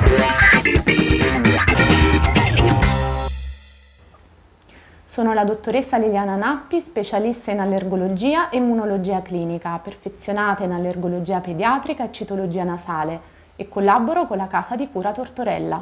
Sono la dottoressa Liliana Nappi, specialista in allergologia e immunologia clinica, perfezionata in allergologia pediatrica e citologia nasale e collaboro con la Casa di Cura Tortorella.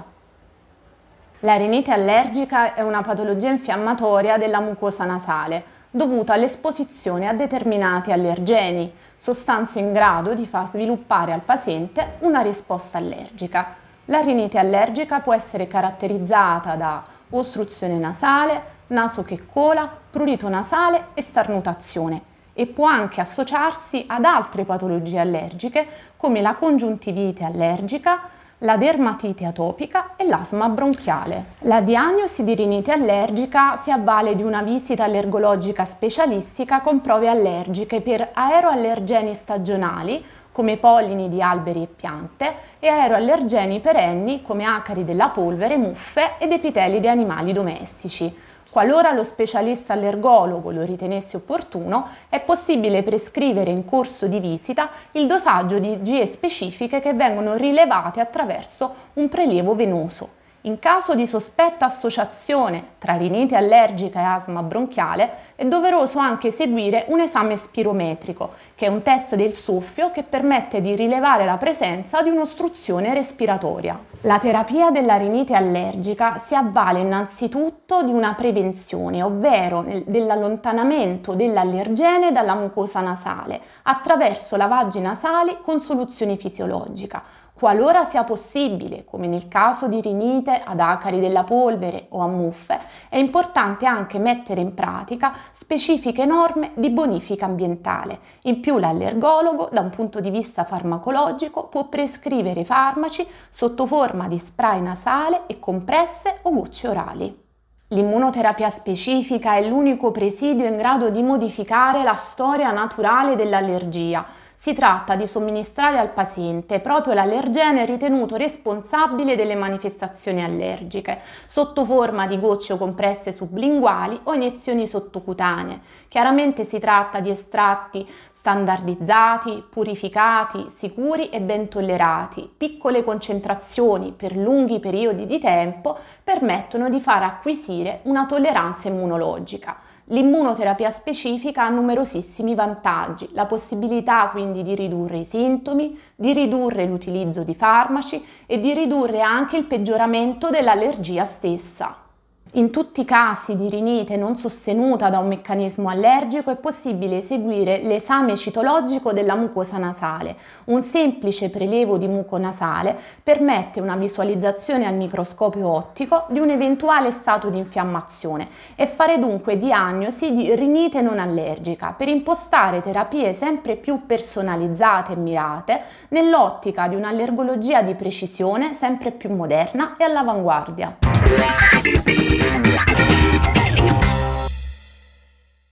La rinite allergica è una patologia infiammatoria della mucosa nasale dovuta all'esposizione a determinati allergeni, sostanze in grado di far sviluppare al paziente una risposta allergica. La rinite allergica può essere caratterizzata da ostruzione nasale, naso che cola, prurito nasale e starnutazione e può anche associarsi ad altre patologie allergiche come la congiuntivite allergica, la dermatite atopica e l'asma bronchiale. La diagnosi di rinite allergica si avvale di una visita allergologica specialistica con prove allergiche per aeroallergeni stagionali come pollini di alberi e piante e aeroallergeni perenni come acari della polvere, muffe ed epiteli di animali domestici. Qualora lo specialista allergologo lo ritenesse opportuno, è possibile prescrivere in corso di visita il dosaggio di IgE specifiche che vengono rilevate attraverso un prelievo venoso. In caso di sospetta associazione tra rinite allergica e asma bronchiale, è doveroso anche eseguire un esame spirometrico, che è un test del soffio che permette di rilevare la presenza di un'ostruzione respiratoria. La terapia della rinite allergica si avvale innanzitutto di una prevenzione, ovvero dell'allontanamento dell'allergene dalla mucosa nasale attraverso lavaggi nasali con soluzione fisiologica. Qualora sia possibile, come nel caso di rinite ad acari della polvere o a muffe, è importante anche mettere in pratica specifiche norme di bonifica ambientale. In più l'allergologo, da un punto di vista farmacologico, può prescrivere farmaci sotto forma di spray nasale e compresse o gocce orali. L'immunoterapia specifica è l'unico presidio in grado di modificare la storia naturale dell'allergia. Si tratta di somministrare al paziente proprio l'allergene ritenuto responsabile delle manifestazioni allergiche, sotto forma di gocce o compresse sublinguali o iniezioni sottocutanee. Chiaramente si tratta di estratti standardizzati, purificati, sicuri e ben tollerati. Piccole concentrazioni per lunghi periodi di tempo permettono di far acquisire una tolleranza immunologica. L'immunoterapia specifica ha numerosissimi vantaggi, la possibilità quindi di ridurre i sintomi, di ridurre l'utilizzo di farmaci e di ridurre anche il peggioramento dell'allergia stessa. In tutti i casi di rinite non sostenuta da un meccanismo allergico è possibile eseguire l'esame citologico della mucosa nasale. Un semplice prelievo di muco nasale permette una visualizzazione al microscopio ottico di un eventuale stato di infiammazione e fare dunque diagnosi di rinite non allergica per impostare terapie sempre più personalizzate e mirate nell'ottica di un'allergologia di precisione sempre più moderna e all'avanguardia.